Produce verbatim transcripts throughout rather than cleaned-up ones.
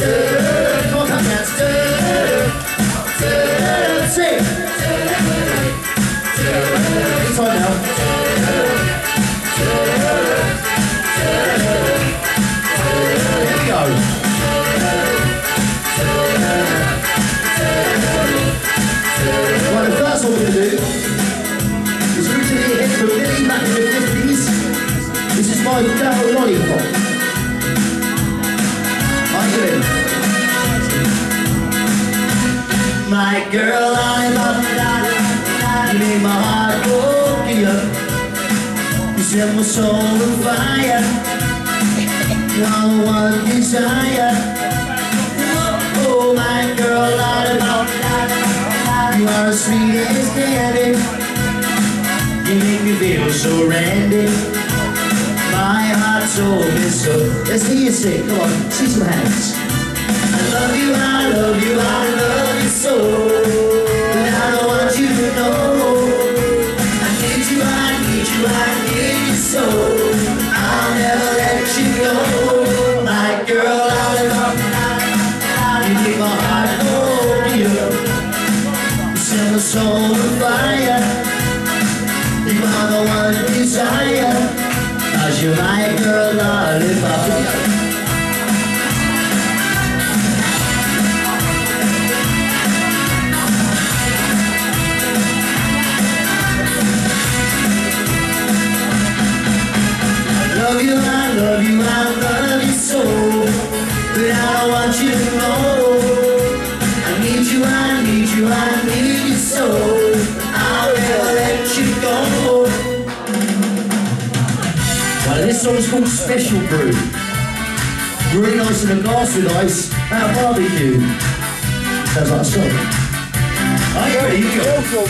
Come on, come dance. Sing. It's on now. Here we go. Right, the first one we're going to do is originally a hit from Billy back in the fifties. This is My Girl Lollipop. Are you in? My girl lollipop, you made my heart go up. You set my soul on fire. You are the one desire. Oh, my girl lollipop, you are as sweet as candy. You make me feel so randy. My heart's so missed up. Let's hear you sing. Come on, see some hands. I love you, I love you, I love you so. But I don't want you to know. I need you, I need you, I need you so. I'll never let you go. My girl, lollipop, you make my heart go up. You set my soul on fire. You are the one desire. 'Cause you're my girl, lollipop. Love you, I love you, I love you so. But I don't want you to know. I need you, I need you, I need you so. I'll never let you go. Well, this song's called Special Brew. Really nice in a glass with ice at a barbecue. Sounds like a song. Are you ready? Here we go.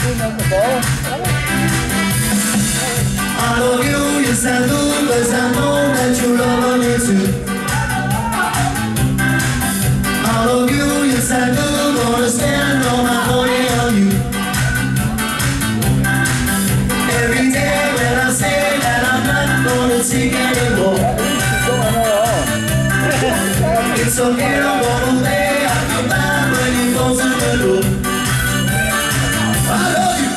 I love you, yes I do, cause I know that you love me too. I love you, yes I do, gonna spend all my money on you. Every day when I say that I'm not gonna take anymore. It's okay, I'm gonna lay out your mind when you go to the door. I love you.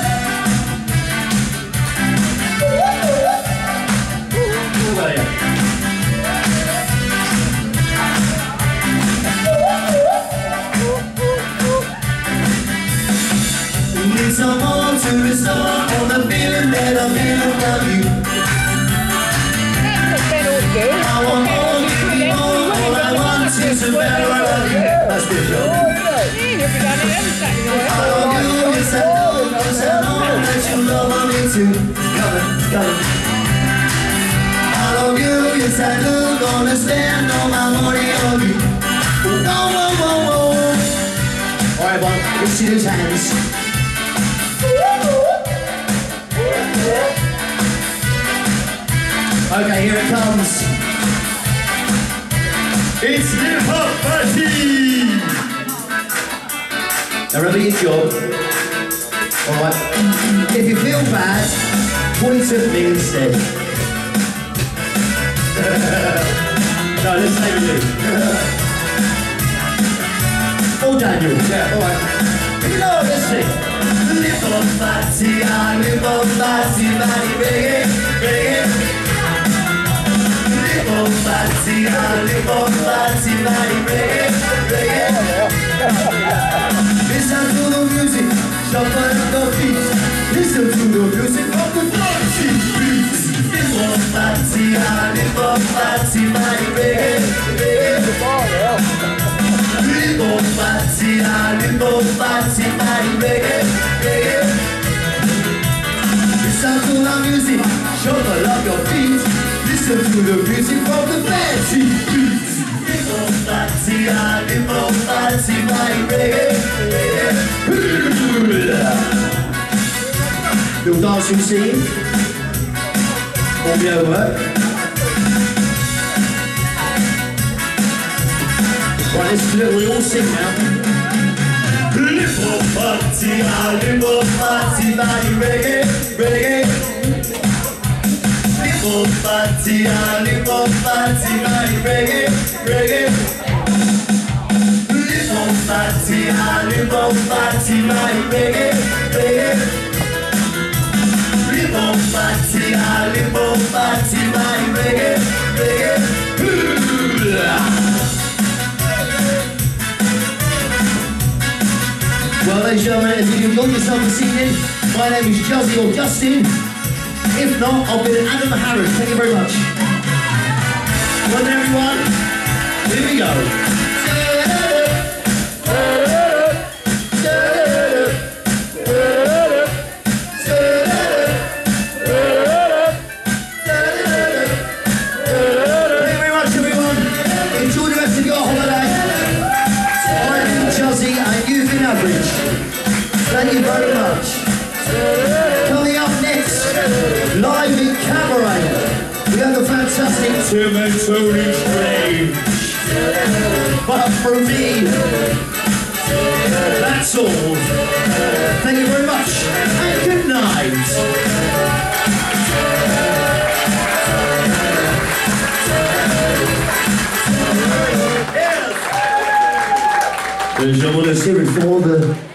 Need someone to restore all the feeling that I'm feeling from you. I want more, give me more, all I want is to better love you. That's the show. I love you, yes I know, cause I know that you love me too. Come on, come on. I love you, yes I do, gonna spend all my money on you. No, no, no, no. Alright, Bob, let's see those hands. Okay, here it comes. It's Hip Hop Party! Now remember your job. Alright. If you feel bad, point at me instead. No, let's say with you. Oh, Daniel. Yeah, alright. You know, let's sing. Hip Hop Party, Hip Hop Party, body reggae, reggae. Hip Hop Party, Hip Hop Party, body reggae, reggae. Listen to the music, shuffle the feet. Listen to the music of the fancy beats. Hip Hop Party, Hip Hop Party, body reggae, reggae. Hip Hop Party, Hip Hop Party, body reggae, reggae. Listen to the music, shuffle up your feet. Listen to the music of the fancy beats. Hip Hop Party, Hip Hop Party, body reggae, reggae. Little dancing scene. All the other work. Right, let's do it. We all sing now. Hip Hop Party, Hip Hop Party, body reggae, reggae. Hip Hop Party, Hip Hop Party, body reggae, reggae. ribombati, my reggae, reggae. Ribombati, ah, ribombati, my reggae, reggae. Well, ladies and gentlemen, if you enjoyed yourself this evening, my name is Juzzy or Justin. If not, I'll be Adam Harris. Thank you very much. Well then, everyone, here we go. Thank you very much. Coming up next, live in Cabaret, we have the fantastic Tim and Tony Strange. But from me, that's all. Thank you very much, and good night. Ladies and gentlemen, let's hear it for the